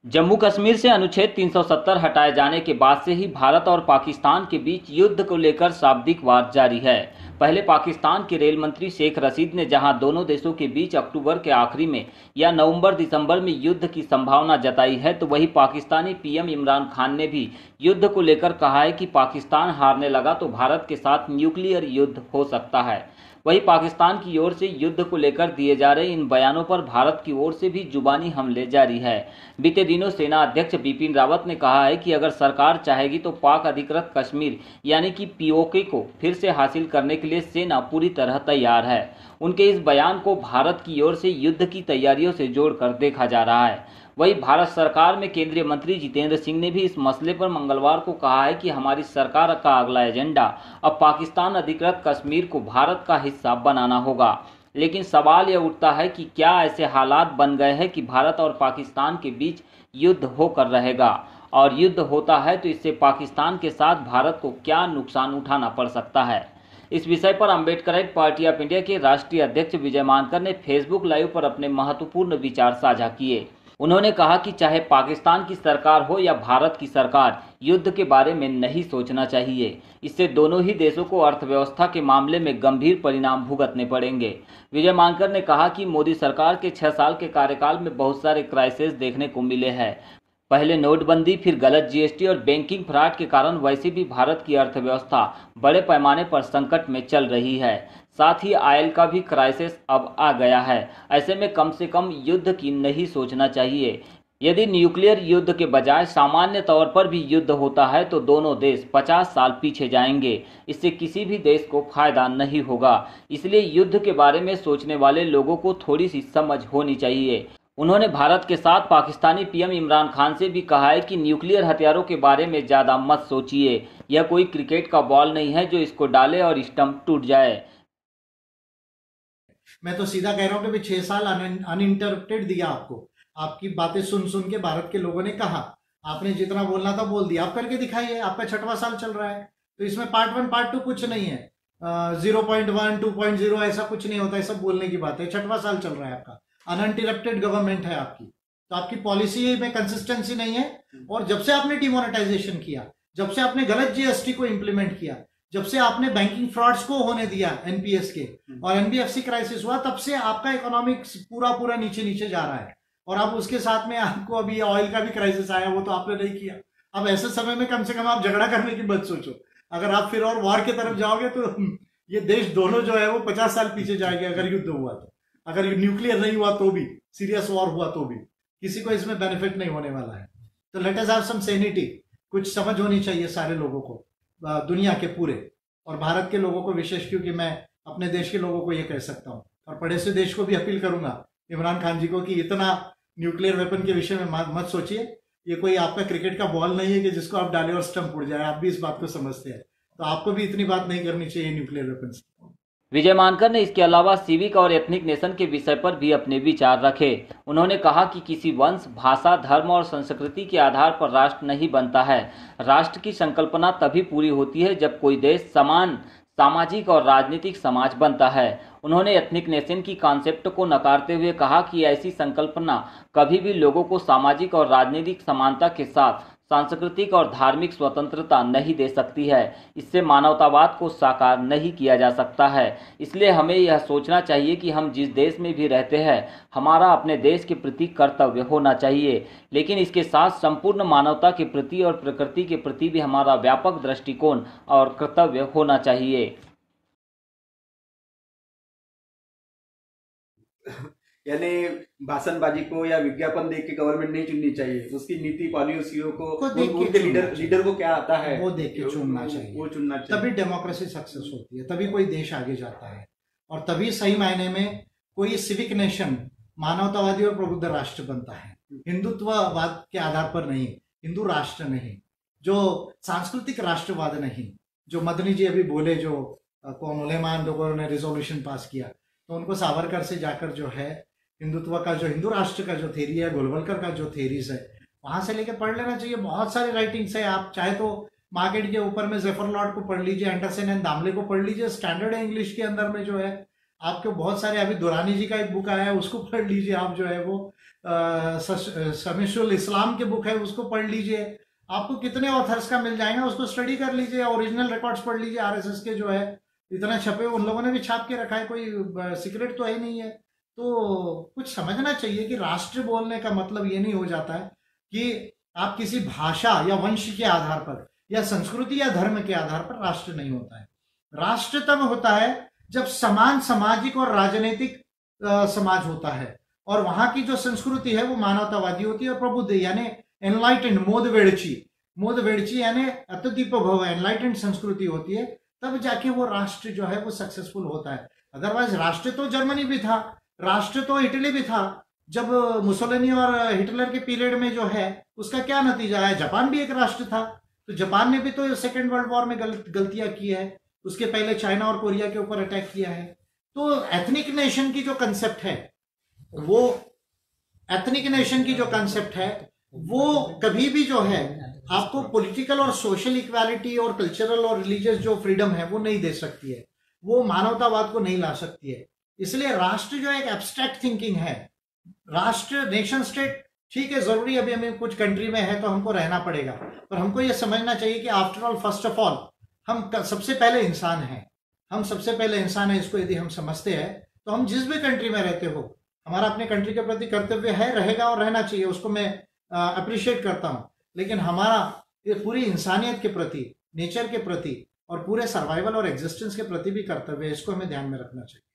जम्मू कश्मीर से अनुच्छेद 370 हटाए जाने के बाद से ही भारत और पाकिस्तान के बीच युद्ध को लेकर शाब्दिक वार जारी है। पहले पाकिस्तान के रेल मंत्री शेख रशीद ने जहां दोनों देशों के बीच अक्टूबर के आखिरी में या नवंबर-दिसंबर में युद्ध की संभावना जताई है, तो वहीं पाकिस्तानी पीएम इमरान खान ने भी युद्ध को लेकर कहा है कि पाकिस्तान हारने लगा तो भारत के साथ न्यूक्लियर युद्ध हो सकता है। वहीं पाकिस्तान की ओर से युद्ध को लेकर दिए जा रहे इन बयानों पर भारत की ओर से भी जुबानी हमले जारी है। बीते दिनों सेना अध्यक्ष बिपिन रावत ने कहा है कि अगर सरकार चाहेगी तो पाक अधिकृत कश्मीर यानी कि पीओके को फिर से हासिल करने के लिए सेना पूरी तरह तैयार है। उनके इस बयान को भारत की ओर से युद्ध की तैयारियों से जोड़कर देखा जा रहा है। वहीं भारत सरकार में केंद्रीय मंत्री जितेंद्र सिंह ने भी इस मसले पर मंगलवार को कहा है कि हमारी सरकार का अगला एजेंडा अब पाकिस्तान अधिकृत कश्मीर को भारत का हिस्सा बनाना होगा। लेकिन सवाल यह उठता है कि क्या ऐसे हालात बन गए हैं कि भारत और पाकिस्तान के बीच युद्ध होकर रहेगा, और युद्ध होता है तो इससे पाकिस्तान के साथ भारत को क्या नुकसान उठाना पड़ सकता है। इस विषय पर अम्बेडकराइट पार्टी ऑफ इंडिया के राष्ट्रीय अध्यक्ष विजय मानकर ने फेसबुक लाइव पर अपने महत्वपूर्ण विचार साझा किए। उन्होंने कहा कि चाहे पाकिस्तान की सरकार हो या भारत की सरकार, युद्ध के बारे में नहीं सोचना चाहिए। इससे दोनों ही देशों को अर्थव्यवस्था के मामले में गंभीर परिणाम भुगतने पड़ेंगे। विजय मानकर ने कहा कि मोदी सरकार के 6 साल के कार्यकाल में बहुत सारे क्राइसिस देखने को मिले हैं। पहले नोटबंदी, फिर गलत जीएसटी और बैंकिंग फ्रॉड के कारण वैसे भी भारत की अर्थव्यवस्था बड़े पैमाने पर संकट में चल रही है। साथ ही ऑयल का भी क्राइसिस अब आ गया है। ऐसे में कम से कम युद्ध की नहीं सोचना चाहिए। यदि न्यूक्लियर युद्ध के बजाय सामान्य तौर पर भी युद्ध होता है तो दोनों देश 50 साल पीछे जाएंगे। इससे किसी भी देश को फायदा नहीं होगा। इसलिए युद्ध के बारे में सोचने वाले लोगों को थोड़ी सी समझ होनी चाहिए। उन्होंने भारत के साथ पाकिस्तानी पीएम इमरान खान से भी कहा है कि न्यूक्लियर हथियारों के बारे में ज़्यादा मत सोचिए। यह कोई क्रिकेट का बॉल नहीं है जो इसको डाले और स्टंप टूट जाए। मैं तो सीधा कह रहा हूं कि 6 साल अनइंटरप्टेड दिया आपको। आपकी बातें सुन सुन के भारत के लोगों ने कहा, आपने जितना बोलना था बोल दिया। आप करके दिखाइए। आपका 6वां साल चल रहा है, तो इसमें पार्ट 1 पार्ट 2 कुछ नहीं है। 0.1 2.0 ऐसा कुछ नहीं होता है। सब बोलने की बात है। 6वां साल चल रहा है आपका। अनइंटरप्टेड गवर्नमेंट है आपकी, तो आपकी पॉलिसी में कंसिस्टेंसी नहीं है। और जब से आपने डिमोनेटाइजेशन किया, जब से आपने गलत जीएसटी को इंप्लीमेंट किया, जब से आपने बैंकिंग फ्रॉड्स को होने दिया एनपीएस के और एनबीएफसी क्राइसिस हुआ, तब से आपका इकोनॉमिक्स पूरा नीचे नीचे जा रहा है। और अब उसके साथ में आपको अभी ऑयल का भी क्राइसिस आया, वो तो आपने नहीं किया। अब ऐसे समय में कम से कम आप झगड़ा करने की मत सोचो। अगर आप फिर और वॉर की तरफ जाओगे तो ये देश दोनों जो है वो 50 साल पीछे जाएंगे। अगर युद्ध हुआ तो, अगर न्यूक्लियर नहीं हुआ तो भी, सीरियस वॉर हुआ तो भी, किसी को इसमें बेनिफिट नहीं होने वाला है। तो let us have some sanity. कुछ समझ होनी चाहिए सारे लोगों को, दुनिया के पूरे, और भारत के लोगों को विशेष, क्योंकि मैं अपने देश के लोगों को ये कह सकता हूँ। और पड़ोसी देश को भी अपील करूंगा, इमरान खान जी को, कि इतना न्यूक्लियर वेपन के विषय में मत सोचिए। ये कोई आपका क्रिकेट का बॉल नहीं है कि जिसको आप डालें और स्टंप उड़ जाए। आप भी इस बात को समझते हैं, तो आपको भी इतनी बात नहीं करनी चाहिए न्यूक्लियर वेपन से। विजय मानकर ने इसके अलावा सिविक और एथनिक नेशन के विषय पर भी अपने विचार रखे। उन्होंने कहा कि किसी वंश, भाषा, धर्म और संस्कृति के आधार पर राष्ट्र नहीं बनता है। राष्ट्र की संकल्पना तभी पूरी होती है जब कोई देश समान सामाजिक और राजनीतिक समाज बनता है। उन्होंने एथनिक नेशन की कॉन्सेप्ट को नकारते हुए कहा कि ऐसी संकल्पना कभी भी लोगों को सामाजिक और राजनीतिक समानता के साथ सांस्कृतिक और धार्मिक स्वतंत्रता नहीं दे सकती है। इससे मानवतावाद को साकार नहीं किया जा सकता है। इसलिए हमें यह सोचना चाहिए कि हम जिस देश में भी रहते हैं, हमारा अपने देश के प्रति कर्तव्य होना चाहिए, लेकिन इसके साथ संपूर्ण मानवता के प्रति और प्रकृति के प्रति भी हमारा व्यापक दृष्टिकोण और कर्तव्य होना चाहिए। यानी भाषणबाजी को या विज्ञापन देख के गवर्नमेंट नहीं चुननी चाहिए। उसकी नीति पॉलिसियों को उनके लीडर को क्या आता है वो देख के चुनना चाहिए। वो चुनना चाहिए। तभी डेमोक्रेसी सक्सेस होती है, तभी कोई देश आगे जाता है, और तभी सही मायने में कोई सिविक नेशन मानवतावादी और प्रबुद्ध राष्ट्र बनता है। हिंदुत्ववाद के आधार पर नहीं, हिंदू राष्ट्र नहीं, जो सांस्कृतिक राष्ट्रवाद नहीं, जो मदनी जी अभी बोले, जो कौन उलेमान लोगों ने रिजोल्यूशन पास किया, तो उनको सावरकर से जाकर जो है हिंदुत्व का, जो हिंदू राष्ट्र का जो थेरी है, गोलवलकर का जो थेरीज है, वहां से लेके पढ़ लेना चाहिए। बहुत सारी राइटिंग्स है। आप चाहे तो मार्केट के ऊपर में जेफर लॉर्ड को पढ़ लीजिए, एंडरसन एंड दामले को पढ़ लीजिए। स्टैंडर्ड इंग्लिश के अंदर में जो है आपको बहुत सारे, अभी दुरानी जी का एक बुक आया है उसको पढ़ लीजिए आप, जो है वो शमीशुल इस्लाम के बुक है उसको पढ़ लीजिए, आपको कितने ऑथर्स का मिल जाएगा, उसको स्टडी कर लीजिए, ओरिजिनल रिकॉर्ड्स पढ़ लीजिए आरएसएस के जो है, इतना छपे उन लोगों ने भी छाप के रखा है, कोई सीक्रेट तो है नहीं है। तो कुछ समझना चाहिए कि राष्ट्र बोलने का मतलब ये नहीं हो जाता है कि आप किसी भाषा या वंश के आधार पर या संस्कृति या धर्म के आधार पर राष्ट्र नहीं होता है। राष्ट्र तब होता है जब समान सामाजिक और राजनीतिक समाज होता है, और वहां की जो संस्कृति है वो मानवतावादी होती है और प्रबुद्ध, यानी एनलाइटेंड, मोदवेड़ची यानी अत्यदीप भव, एनलाइटेंड संस्कृति होती है, तब जाके वो राष्ट्र जो है वो सक्सेसफुल होता है। अदरवाइज राष्ट्र तो जर्मनी भी था, राष्ट्र तो इटली भी था, जब मुसोलिनी और हिटलर के पीरियड में जो है उसका क्या नतीजा है, जापान भी एक राष्ट्र था, तो जापान ने भी तो सेकेंड वर्ल्ड वॉर में गलतियां की है, उसके पहले चाइना और कोरिया के ऊपर अटैक किया है। तो एथनिक नेशन की जो कंसेप्ट है वो, एथनिक नेशन की जो कंसेप्ट है वो कभी भी जो है आपको पॉलिटिकल और सोशल इक्वालिटी और कल्चरल और रिलीजियस जो फ्रीडम है वो नहीं दे सकती है, वो मानवतावाद को नहीं ला सकती है। इसलिए राष्ट्र जो एक एब्स्ट्रैक्ट थिंकिंग है, राष्ट्र, नेशन स्टेट ठीक है, जरूरी अभी हमें कुछ कंट्री में है तो हमको रहना पड़ेगा, पर हमको ये समझना चाहिए कि after all, first of all, हम सबसे पहले इंसान हैं, हम सबसे पहले इंसान है। इसको यदि हम समझते हैं तो हम जिस भी कंट्री में रहते हो, हमारा अपने कंट्री के प्रति कर्तव्य है, रहेगा और रहना चाहिए, उसको मैं अप्रिशिएट करता हूं, लेकिन हमारा ये पूरी इंसानियत के प्रति, नेचर के प्रति और पूरे सर्वाइवल और एग्जिस्टेंस के प्रति भी कर्तव्य है, इसको हमें ध्यान में रखना चाहिए।